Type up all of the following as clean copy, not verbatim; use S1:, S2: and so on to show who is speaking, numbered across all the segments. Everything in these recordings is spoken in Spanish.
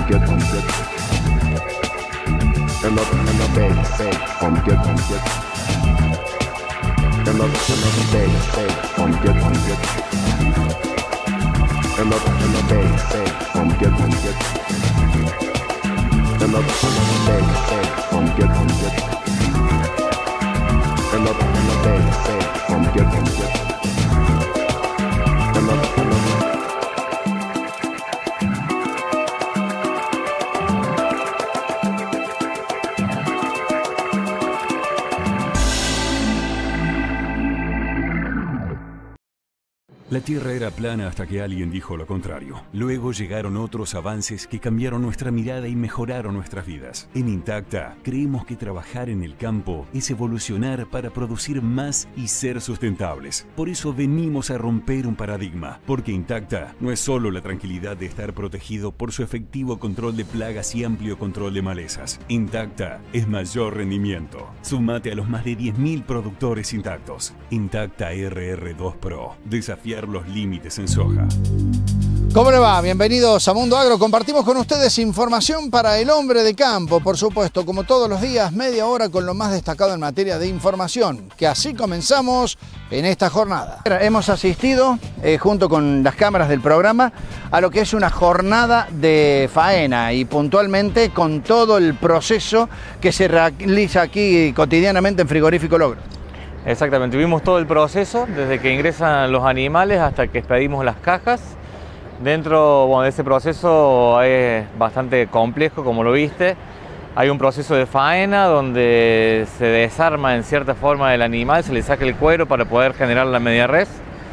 S1: La Tierra era plana hasta que alguien dijo lo contrario. Luego llegaron otros avances que cambiaron nuestra mirada y mejoraron nuestras vidas. En Intacta, creemos que trabajar en el campo es evolucionar para producir más y ser sustentables. Por eso venimos a romper un paradigma, porque Intacta no es solo la tranquilidad de estar protegido por su efectivo control de plagas y amplio control de malezas. Intacta es mayor rendimiento. Sumate a los más de 10.000 productores intactos. Intacta RR2 Pro. Desafiar los límites en soja.
S2: ¿Cómo le va? Bienvenidos a Mundo Agro. Compartimos con ustedes información para el hombre de campo, por supuesto, como todos los días, media hora con lo más destacado en materia de información, que así comenzamos en esta jornada. Hemos asistido, junto con las cámaras del programa, a lo que es una jornada de faena y puntualmente con todo el proceso que se realiza aquí cotidianamente en Frigorífico Logro.
S3: Exactamente, vimos todo el proceso, desde que ingresan los animales hasta que expedimos las cajas. Dentro de ese proceso es bastante complejo, como lo viste. Hay un proceso de faena donde se desarma en cierta forma el animal, se le saca el cuero para poder generar la media res.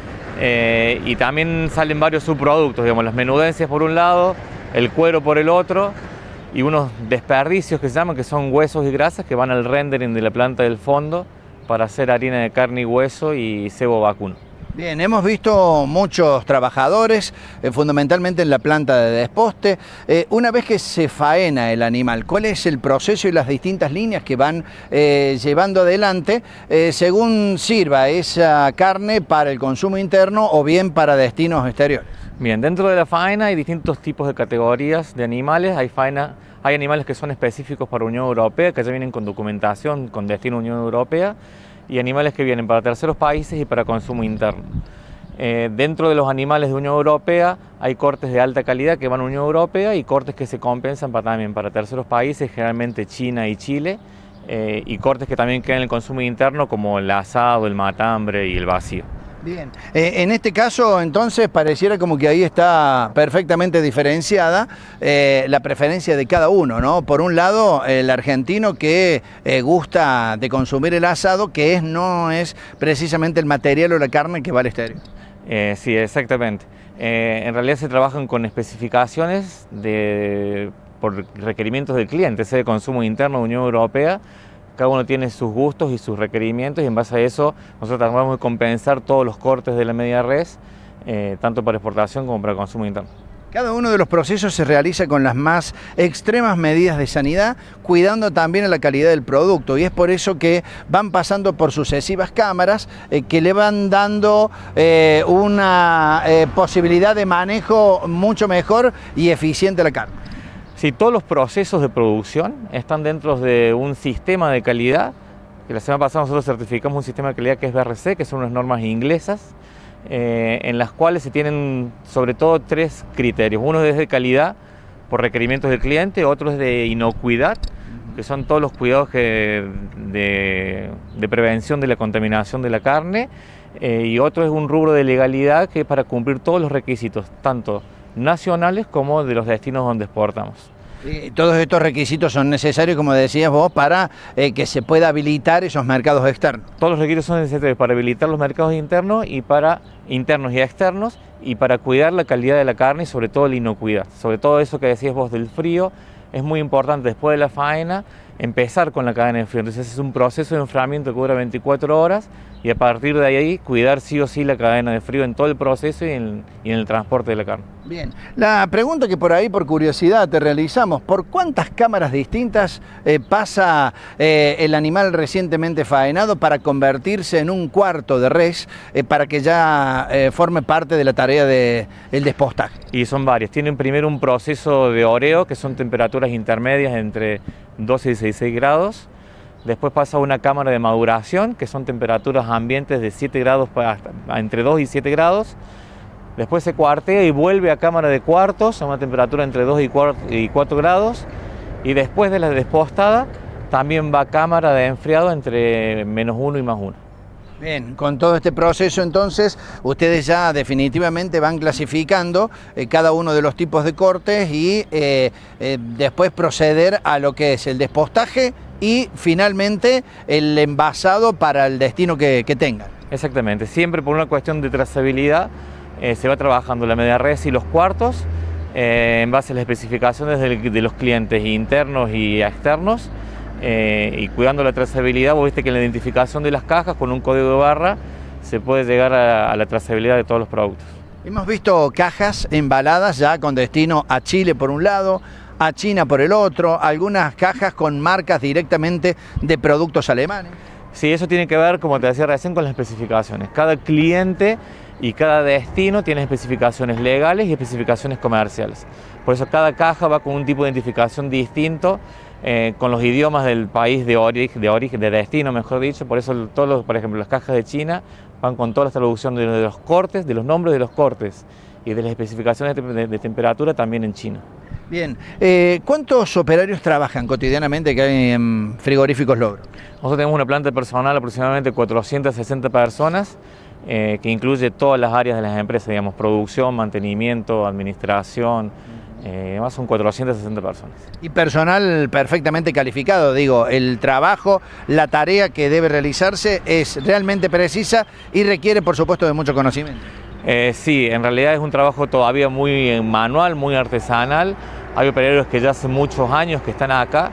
S3: Y también salen varios subproductos, digamos, las menudencias por un lado, el cuero por el otro, y unos desperdicios que se llaman, que son huesos y grasas que van al rendering de la planta del fondo, para hacer harina de carne y hueso y cebo vacuno.
S2: Bien, hemos visto muchos trabajadores, fundamentalmente en la planta de desposte. Una vez que se faena el animal, ¿cuál es el proceso y las distintas líneas que van llevando adelante según sirva esa carne para el consumo interno o bien para destinos exteriores?
S3: Bien, dentro de la faena hay distintos tipos de categorías de animales. Hay animales que son específicos para Unión Europea, que ya vienen con documentación con destino a Unión Europea, y animales que vienen para terceros países y para consumo interno. Dentro de los animales de Unión Europea hay cortes de alta calidad que van a Unión Europea y cortes que se compensan también para terceros países, generalmente China y Chile, y cortes que también quedan en el consumo interno como el asado, el matambre y el vacío.
S2: Bien, en este caso entonces pareciera como que ahí está perfectamente diferenciada la preferencia de cada uno, ¿no? Por un lado, el argentino que gusta de consumir el asado, que no es precisamente el material o la carne que va al exterior.
S3: Sí, exactamente. En realidad se trabajan con especificaciones por requerimientos del cliente, sea de consumo interno de Unión Europea. Cada uno tiene sus gustos y sus requerimientos y en base a eso nosotros tratamos de compensar todos los cortes de la media res, tanto para exportación como para consumo interno.
S2: Cada uno de los procesos se realiza con las más extremas medidas de sanidad, cuidando también la calidad del producto, y es por eso que van pasando por sucesivas cámaras que le van dando una posibilidad de manejo mucho mejor y eficiente a la carne.
S3: Sí, todos los procesos de producción están dentro de un sistema de calidad, que la semana pasada nosotros certificamos un sistema de calidad que es BRC, que son unas normas inglesas, en las cuales se tienen sobre todo tres criterios. Uno es de calidad por requerimientos del cliente, otro es de inocuidad, que son todos los cuidados de prevención de la contaminación de la carne, y otro es un rubro de legalidad que es para cumplir todos los requisitos, tanto nacionales como de los destinos donde exportamos.
S2: Y todos estos requisitos son necesarios, como decías vos, para que se pueda habilitar esos mercados externos.
S3: Todos los requisitos son necesarios para habilitar los mercados internos y externos, y para cuidar la calidad de la carne y sobre todo la inocuidad. Sobre todo eso que decías vos del frío, es muy importante después de la faena empezar con la cadena de frío. Entonces es un proceso de enfriamiento que dura 24 horas y a partir de ahí cuidar sí o sí la cadena de frío en todo el proceso y en el transporte de la carne.
S2: Bien, la pregunta que por ahí, por curiosidad, te realizamos: ¿por cuántas cámaras distintas pasa el animal recientemente faenado para convertirse en un cuarto de res, para que ya forme parte de la tarea del despostaje?
S3: Y son varias. Tienen primero un proceso de oreo, que son temperaturas intermedias entre 12 y 16 grados. Después pasa a una cámara de maduración, que son temperaturas ambientes de 7 grados, entre 2 y 7 grados. Después se cuartea y vuelve a cámara de cuartos, a una temperatura entre 2 y 4 grados. Y después de la despostada, también va a cámara de enfriado entre -1 y +1.
S2: Bien, con todo este proceso entonces, ustedes ya definitivamente van clasificando cada uno de los tipos de cortes y después proceder a lo que es el despostaje y finalmente el envasado para el destino que tengan.
S3: Exactamente, siempre por una cuestión de trazabilidad se va trabajando la media res y los cuartos en base a las especificaciones de los clientes internos y externos. Y cuidando la trazabilidad, vos viste que en la identificación de las cajas con un código de barra se puede llegar a la trazabilidad de todos los productos.
S2: Hemos visto cajas embaladas ya con destino a Chile por un lado, a China por el otro, algunas cajas con marcas directamente de productos alemanes.
S3: Sí, eso tiene que ver, como te decía recién, con las especificaciones. Cada cliente y cada destino tiene especificaciones legales y especificaciones comerciales. Por eso cada caja va con un tipo de identificación distinto, con los idiomas del país de origen, de destino, mejor dicho. Por eso por ejemplo, las cajas de China van con toda la traducción de los cortes, de los nombres de los cortes y de las especificaciones de temperatura también en China.
S2: Bien, ¿cuántos operarios trabajan cotidianamente que hay en Frigoríficos Logro?
S3: Nosotros tenemos una planta de personal aproximadamente 460 personas, que incluye todas las áreas de las empresas, digamos, producción, mantenimiento, administración. Además son 460 personas. Y
S2: personal perfectamente calificado, digo, el trabajo, la tarea que debe realizarse es realmente precisa y requiere, por supuesto, de mucho conocimiento.
S3: Sí, en realidad es un trabajo todavía muy manual, muy artesanal. Hay operarios que ya hace muchos años que están acá,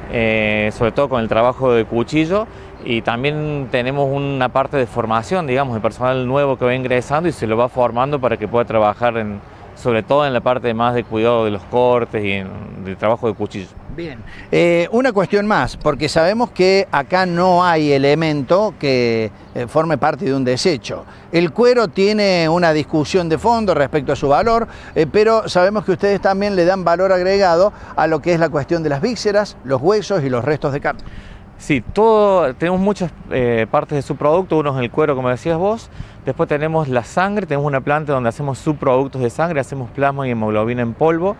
S3: sobre todo con el trabajo de cuchillo, y también tenemos una parte de formación, digamos, de personal nuevo que va ingresando y se lo va formando para que pueda trabajar sobre todo en la parte más de cuidado de los cortes y del trabajo de cuchillo.
S2: Bien, una cuestión más, porque sabemos que acá no hay elemento que forme parte de un desecho. El cuero tiene una discusión de fondo respecto a su valor, pero sabemos que ustedes también le dan valor agregado a lo que es la cuestión de las vísceras, los huesos y los restos de carne.
S3: Sí, tenemos muchas partes de su producto. Uno es el cuero, como decías vos. Después tenemos la sangre, tenemos una planta donde hacemos subproductos de sangre, hacemos plasma y hemoglobina en polvo.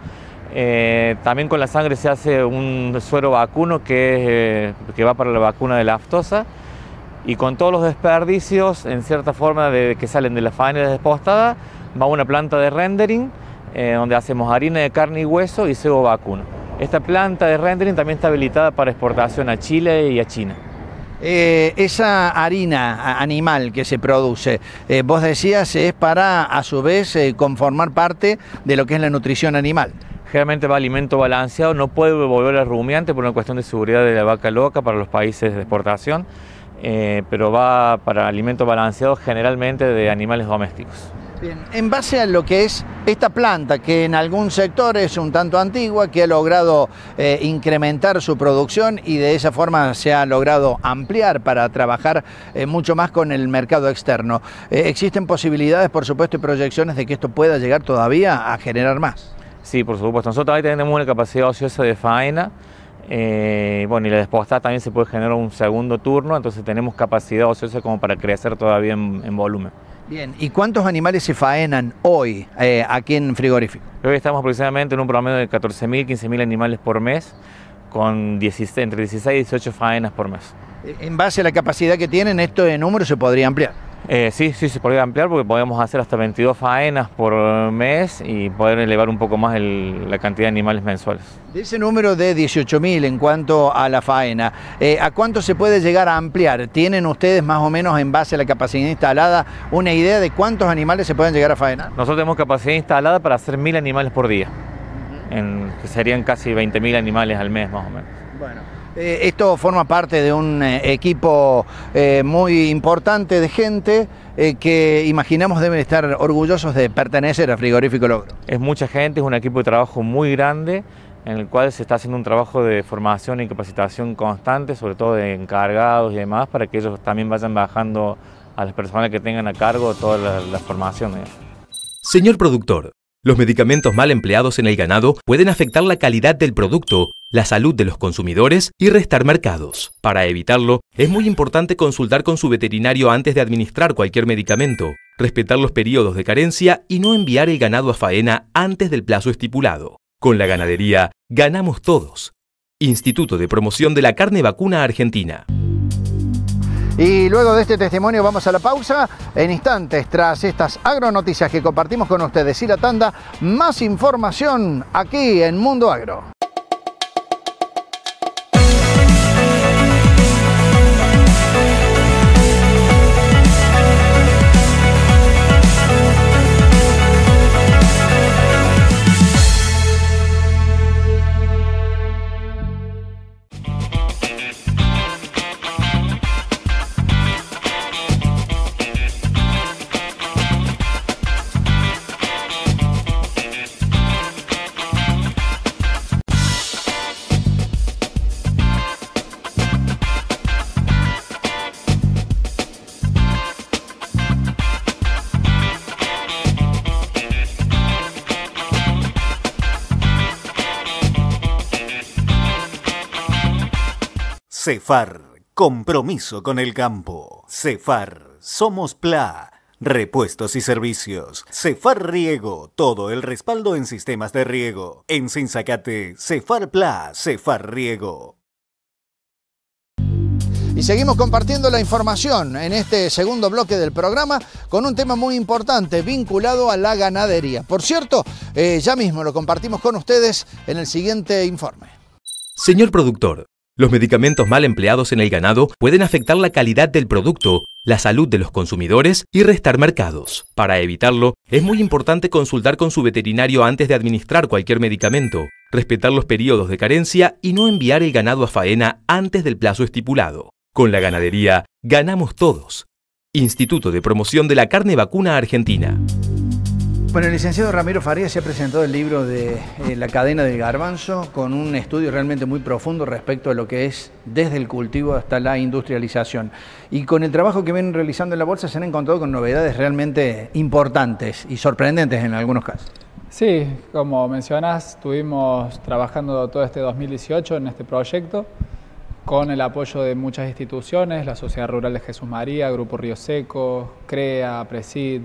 S3: También con la sangre se hace un suero vacuno que va para la vacuna de la aftosa. Y con todos los desperdicios, en cierta forma, que salen de la faena de despostada, va a una planta de rendering, donde hacemos harina de carne y hueso y cebo vacuno. Esta planta de rendering también está habilitada para exportación a Chile y a China.
S2: Esa harina animal que se produce, vos decías, es para a su vez conformar parte de lo que es la nutrición animal.
S3: Generalmente va alimento balanceado, no puede volver a rumiante por una cuestión de seguridad de la vaca loca para los países de exportación, pero va para alimento balanceado generalmente de animales domésticos.
S2: Bien, en base a lo que es esta planta, que en algún sector es un tanto antigua, que ha logrado incrementar su producción y de esa forma se ha logrado ampliar para trabajar mucho más con el mercado externo. ¿Existen posibilidades, por supuesto, y proyecciones de que esto pueda llegar todavía a generar más?
S3: Sí, por supuesto. Nosotros ahí tenemos una capacidad ociosa de faena. Bueno, y la despostada también se puede generar un segundo turno, entonces tenemos capacidad ociosa como para crecer todavía en volumen.
S2: Bien, ¿y cuántos animales se faenan hoy aquí en Frigorífico?
S3: Hoy estamos aproximadamente en un promedio de 14.000, 15.000 animales por mes, con entre 16 y 18 faenas por mes.
S2: En base a la capacidad que tienen, ¿esto de número se podría ampliar?
S3: Sí, se podría ampliar porque podemos hacer hasta 22 faenas por mes y poder elevar un poco más la cantidad de animales mensuales.
S2: De ese número de 18.000 en cuanto a la faena, ¿a cuánto se puede llegar a ampliar? ¿Tienen ustedes más o menos en base a la capacidad instalada una idea de cuántos animales se pueden llegar a faenar?
S3: Nosotros tenemos capacidad instalada para hacer 1.000 animales por día, que serían casi 20.000 animales al mes más o menos.
S2: Bueno, Esto forma parte de un equipo muy importante de gente que imaginamos deben estar orgullosos de pertenecer a Frigorífico Logro.
S3: Es mucha gente, es un equipo de trabajo muy grande en el cual se está haciendo un trabajo de formación y capacitación constante, sobre todo de encargados y demás, para que ellos también vayan bajando a las personas que tengan a cargo toda la formación.
S4: Señor productor, los medicamentos mal empleados en el ganado pueden afectar la calidad del producto, la salud de los consumidores y restar mercados. Para evitarlo, es muy importante consultar con su veterinario antes de administrar cualquier medicamento, respetar los periodos de carencia y no enviar el ganado a faena antes del plazo estipulado. Con la ganadería, ganamos todos. Instituto de Promoción de la Carne Vacuna Argentina.
S2: Y luego de este testimonio vamos a la pausa. En instantes, tras estas agronoticias que compartimos con ustedes y la tanda, más información aquí en Mundo Agro.
S5: Cefar, compromiso con el campo. Cefar, somos PLA, repuestos y servicios. Cefar Riego, todo el respaldo en sistemas de riego. En Sinzacate, Cefar PLA, Cefar Riego.
S2: Y seguimos compartiendo la información en este segundo bloque del programa con un tema muy importante vinculado a la ganadería. Por cierto, ya mismo lo compartimos con ustedes en el siguiente informe.
S4: Señor productor, los medicamentos mal empleados en el ganado pueden afectar la calidad del producto, la salud de los consumidores y restar mercados. Para evitarlo, es muy importante consultar con su veterinario antes de administrar cualquier medicamento, respetar los periodos de carencia y no enviar el ganado a faena antes del plazo estipulado. Con la ganadería, ganamos todos. Instituto de Promoción de la Carne Vacuna Argentina.
S2: Bueno, el licenciado Ramiro Farías se ha presentado el libro de La cadena del garbanzo con un estudio realmente muy profundo respecto a lo que es desde el cultivo hasta la industrialización. Y con el trabajo que vienen realizando en la bolsa se han encontrado con novedades realmente importantes y sorprendentes en algunos casos.
S6: Sí, como mencionas, estuvimos trabajando todo este 2018 en este proyecto con el apoyo de muchas instituciones, la Sociedad Rural de Jesús María, Grupo Río Seco, CREA, PRESID,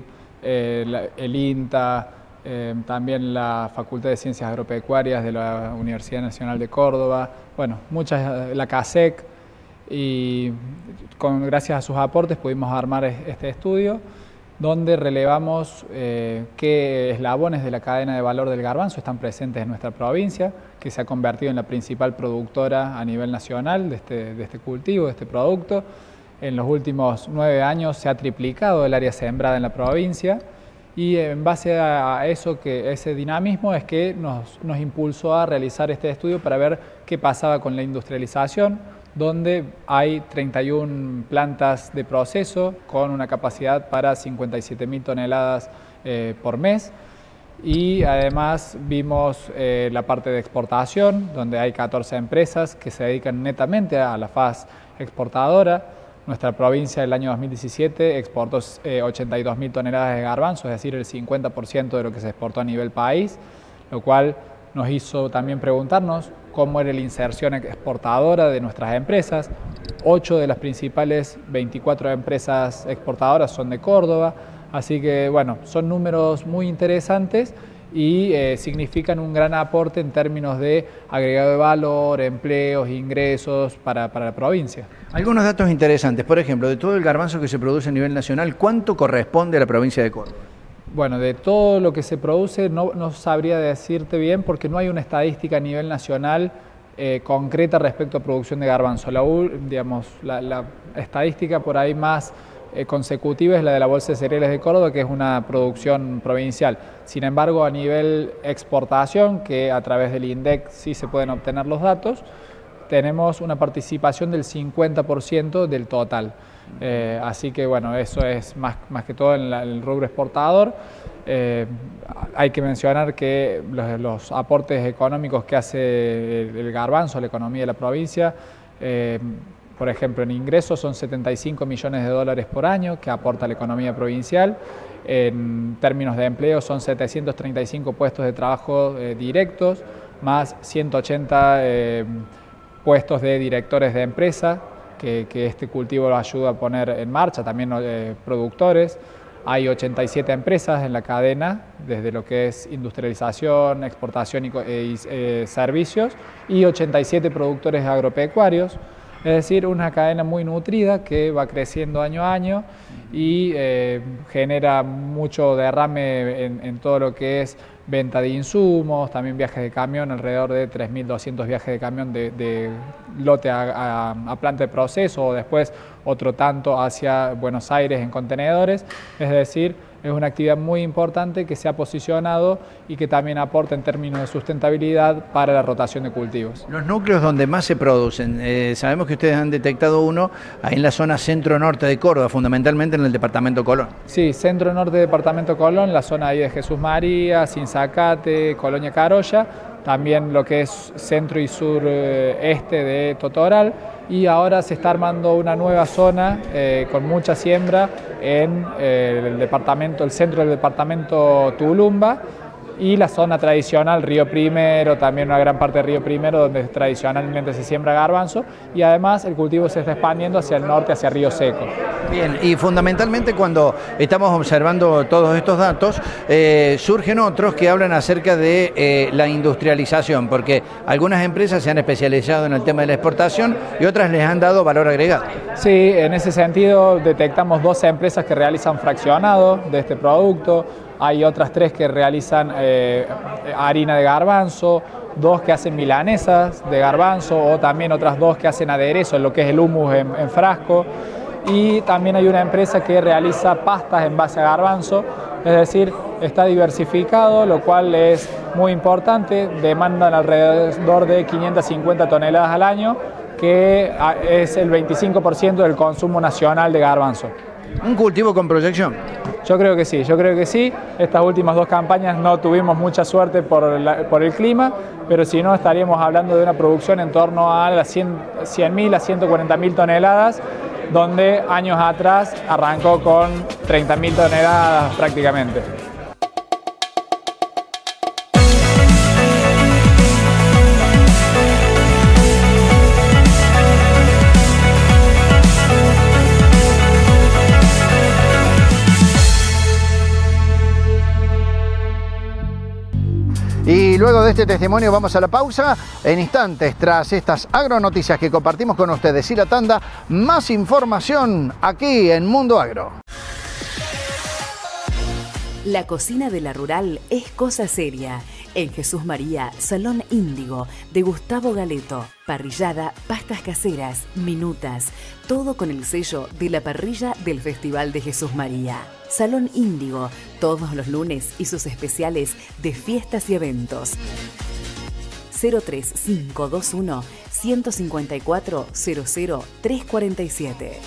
S6: el INTA, también la Facultad de Ciencias Agropecuarias de la Universidad Nacional de Córdoba, bueno, muchas, la CASEC, y gracias a sus aportes pudimos armar este estudio donde relevamos qué eslabones de la cadena de valor del garbanzo están presentes en nuestra provincia, que se ha convertido en la principal productora a nivel nacional de este cultivo, de este producto. En los últimos 9 años se ha triplicado el área sembrada en la provincia y en base a eso, ese dinamismo es que nos impulsó a realizar este estudio para ver qué pasaba con la industrialización, donde hay 31 plantas de proceso con una capacidad para 57.000 toneladas por mes. Y además vimos la parte de exportación, donde hay 14 empresas que se dedican netamente a la faz exportadora. Nuestra provincia el año 2017 exportó 82.000 toneladas de garbanzo, es decir, el 50% de lo que se exportó a nivel país, lo cual nos hizo también preguntarnos cómo era la inserción exportadora de nuestras empresas. 8 de las principales 24 empresas exportadoras son de Córdoba, así que bueno, son números muy interesantes y significan un gran aporte en términos de agregado de valor, empleos, ingresos para la provincia.
S2: Algunos datos interesantes, por ejemplo, de todo el garbanzo que se produce a nivel nacional, ¿cuánto corresponde a la provincia de Córdoba?
S6: Bueno, de todo lo que se produce no sabría decirte bien porque no hay una estadística a nivel nacional concreta respecto a producción de garbanzo. La estadística por ahí más consecutiva es la de la Bolsa de Cereales de Córdoba, que es una producción provincial. Sin embargo, a nivel exportación, que a través del INDEC sí se pueden obtener los datos, tenemos una participación del 50% del total. Así que bueno, eso es más que todo en el rubro exportador. Hay que mencionar que los aportes económicos que hace el garbanzo a la economía de la provincia, por ejemplo, en ingresos son 75 millones de dólares por año que aporta la economía provincial. En términos de empleo son 735 puestos de trabajo directos, más 180 puestos de directores de empresa, que este cultivo lo ayuda a poner en marcha, también productores. Hay 87 empresas en la cadena, desde lo que es industrialización, exportación y servicios, y 87 productores agropecuarios. Es decir, una cadena muy nutrida que va creciendo año a año y genera mucho derrame en todo lo que es venta de insumos, también viajes de camión, alrededor de 3.200 viajes de camión de lote a planta de proceso, o después otro tanto hacia Buenos Aires en contenedores. Es decir, es una actividad muy importante que se ha posicionado y que también aporta en términos de sustentabilidad para la rotación de cultivos.
S2: Los núcleos donde más se producen, sabemos que ustedes han detectado uno ahí en la zona centro-norte de Córdoba, fundamentalmente en el departamento Colón.
S6: Sí, centro-norte departamento Colón, la zona ahí de Jesús María, Sinzacate, Colonia Carolla, también lo que es centro y sur este de Totoral, y ahora se está armando una nueva zona con mucha siembra en el centro del departamento Tulumba, y la zona tradicional Río Primero, también una gran parte de Río Primero donde tradicionalmente se siembra garbanzo, y además el cultivo se está expandiendo hacia el norte, hacia Río Seco.
S2: Bien, y fundamentalmente cuando estamos observando todos estos datos, surgen otros que hablan acerca de la industrialización, porque algunas empresas se han especializado en el tema de la exportación y otras les han dado valor agregado.
S6: Sí, en ese sentido detectamos 12 empresas que realizan fraccionado de este producto. Hay otras 3 que realizan harina de garbanzo, 2 que hacen milanesas de garbanzo, o también otras 2 que hacen aderezo, lo que es el hummus en frasco. Y también hay una empresa que realiza pastas en base a garbanzo, es decir, está diversificado, lo cual es muy importante. Demandan alrededor de 550 toneladas al año, que es el 25% del consumo nacional de garbanzo.
S2: ¿Un cultivo con proyección?
S6: Yo creo que sí, Estas últimas 2 campañas no tuvimos mucha suerte por el clima, pero si no estaríamos hablando de una producción en torno a las 100.000 a 140.000 toneladas, donde años atrás arrancó con 30.000 toneladas prácticamente.
S2: Y luego de este testimonio vamos a la pausa. En instantes, tras estas agronoticias que compartimos con ustedes y la tanda, más información aquí en Mundo Agro.
S7: La cocina de la rural es cosa seria. En Jesús María, Salón Índigo, de Gustavo Galeto. Parrillada, pastas caseras, minutas. Todo con el sello de la parrilla del Festival de Jesús María. Salón Índigo, todos los lunes y sus especiales de fiestas y eventos. 03521 154 00347.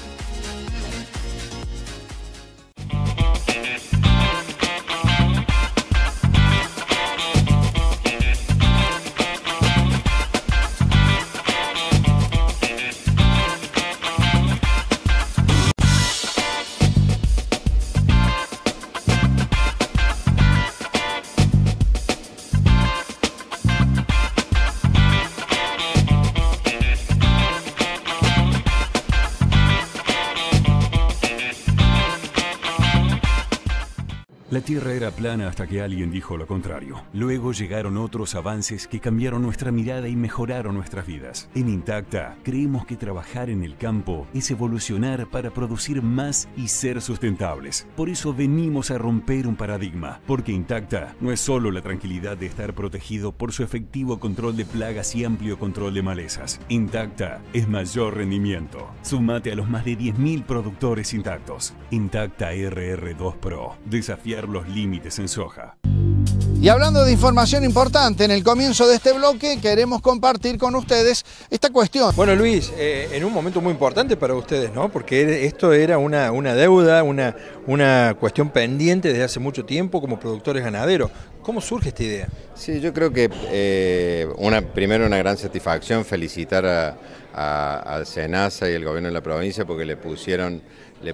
S1: La Tierra era plana hasta que alguien dijo lo contrario. Luego llegaron otros avances que cambiaron nuestra mirada y mejoraron nuestras vidas. En Intacta, creemos que trabajar en el campo es evolucionar para producir más y ser sustentables. Por eso venimos a romper un paradigma, porque Intacta no es solo la tranquilidad de estar protegido por su efectivo control de plagas y amplio control de malezas. Intacta es mayor rendimiento. Sumate a los más de 10.000 productores Intactos. Intacta RR2 Pro. Desafiar los límites en soja.
S2: Y hablando de información importante, en el comienzo de este bloque queremos compartir con ustedes esta cuestión.
S8: Bueno, Luis, en un momento muy importante para ustedes, ¿no? Porque esto era una deuda, una cuestión pendiente desde hace mucho tiempo como productores ganaderos. ¿Cómo surge esta idea?
S9: Sí, yo creo que primero una gran satisfacción, felicitar al SENASA y al gobierno de la provincia porque le pusieron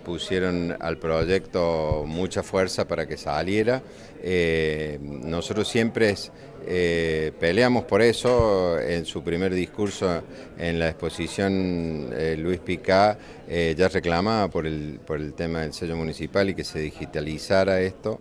S9: al proyecto mucha fuerza para que saliera. Nosotros siempre peleamos por eso. En su primer discurso en la exposición, Luis Picá ya reclamaba por el tema del sello municipal y que se digitalizara esto.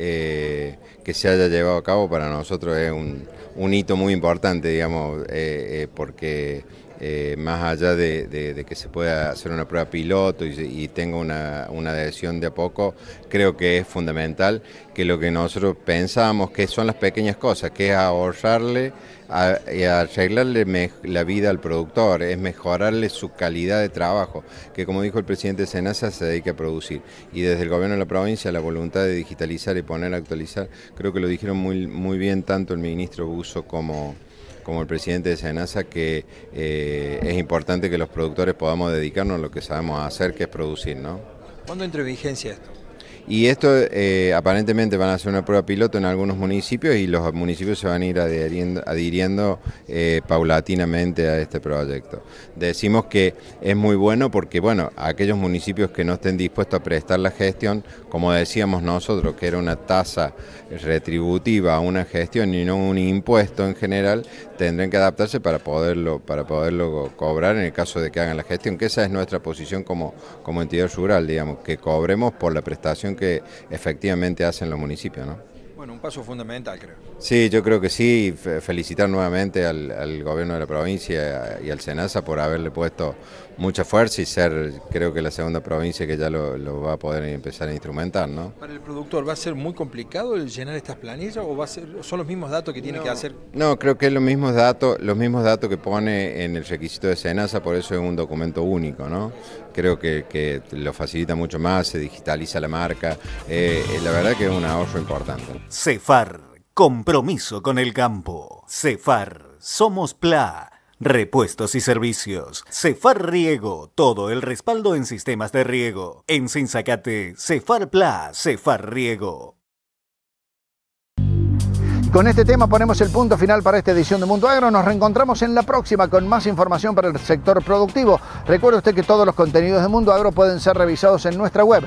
S9: Que se haya llevado a cabo para nosotros es un hito muy importante, digamos, porque más allá de que se pueda hacer una prueba piloto y tenga una adhesión de a poco, creo que es fundamental que lo que nosotros pensamos que son las pequeñas cosas, que es ahorrarle y arreglarle la vida al productor, es mejorarle su calidad de trabajo, que como dijo el presidente de SENASA se dedica a producir. Y desde el gobierno de la provincia la voluntad de digitalizar y poner a actualizar, creo que lo dijeron muy bien tanto el ministro Busso como el presidente de SENASA, que es importante que los productores podamos dedicarnos a lo que sabemos hacer, que es producir, ¿no?
S8: ¿Cuándo entra en vigencia esto?
S9: Y esto aparentemente van a hacer una prueba piloto en algunos municipios y los municipios se van a ir adhiriendo paulatinamente a este proyecto. Decimos que es muy bueno porque, bueno, aquellos municipios que no estén dispuestos a prestar la gestión, como decíamos nosotros, que era una tasa retributiva a una gestión y no un impuesto en general, tendrán que adaptarse para poderlo cobrar en el caso de que hagan la gestión, que esa es nuestra posición como entidad rural, digamos, que cobremos por la prestación que efectivamente hacen los municipios, ¿no?
S8: Bueno, un paso fundamental, creo.
S9: Sí, yo creo que sí. Felicitar nuevamente al gobierno de la provincia y al SENASA por haberle puesto mucha fuerza y ser, creo que la segunda provincia que ya lo va a poder empezar a instrumentar, ¿no?
S8: ¿Para el productor va a ser muy complicado el llenar estas planillas o son los mismos datos que tiene que hacer?
S9: No, creo que es los mismos datos que pone en el requisito de SENASA, por eso es un documento único, ¿no? Creo que lo facilita mucho más, se digitaliza la marca, la verdad que es un ahorro importante.
S5: CEFAR, compromiso con el campo. CEFAR, somos PLA. Repuestos y servicios. CEFAR Riego, todo el respaldo en sistemas de riego. En Sinzacate, CEFAR PLA, CEFAR Riego.
S2: Con este tema ponemos el punto final para esta edición de Mundo Agro. Nos reencontramos en la próxima con más información para el sector productivo. Recuerde usted que todos los contenidos de Mundo Agro pueden ser revisados en nuestra web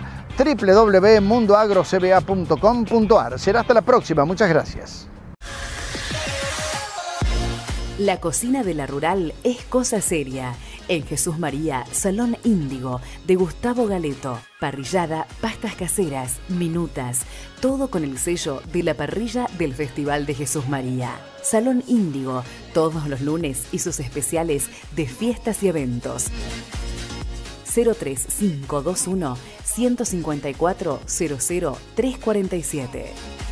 S2: www.mundoagrocba.com.ar. Será hasta la próxima. Muchas gracias.
S7: La cocina de la rural es cosa seria. En Jesús María, Salón Índigo, de Gustavo Galeto. Parrillada, pastas caseras, minutas. Todo con el sello de la parrilla del Festival de Jesús María. Salón Índigo, todos los lunes y sus especiales de fiestas y eventos. 03521 154 00347.